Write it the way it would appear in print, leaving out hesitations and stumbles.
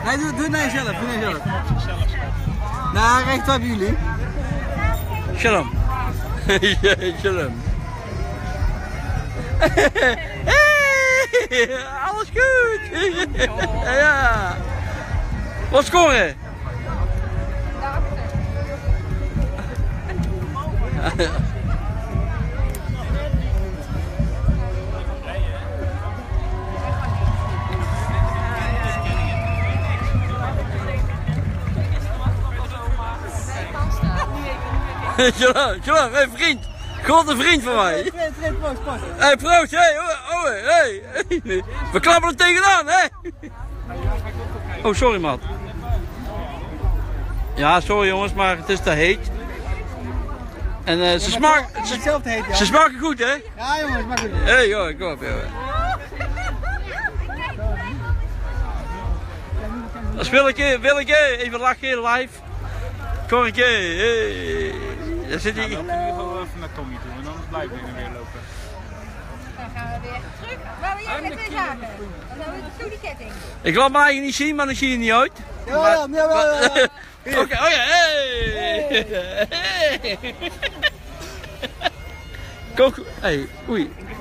Nee, doe het naar jezelf, doe naar jezelf. Nou, recht bij jullie. Shalom. Shalom. Hey, alles goed. Ja. Wat scoren? Shalom, hey vriend. Grote vriend van mij. Hey, proost, hey, hey. We klappen er tegenaan, hè. Oh, sorry, maat. Ja, sorry jongens, maar het is te heet. En ze smaken goed, hè? Ja, jongens, smaken goed. Hé, joh, kom op, joh. Dat is Willeke, even lachen, live. Korretje, hey. Daar zit hij. Dan lopen we in ieder geval even naar Tommy toe en dan blijven we weer lopen. Dan gaan we weer terug. Waar wil jij met twee zaken? Dan hebben we de ketting. Ik laat me eigenlijk niet zien, maar dan zie je niet uit. Ja. Oké, oh ja, hey. Kom, hey, oei.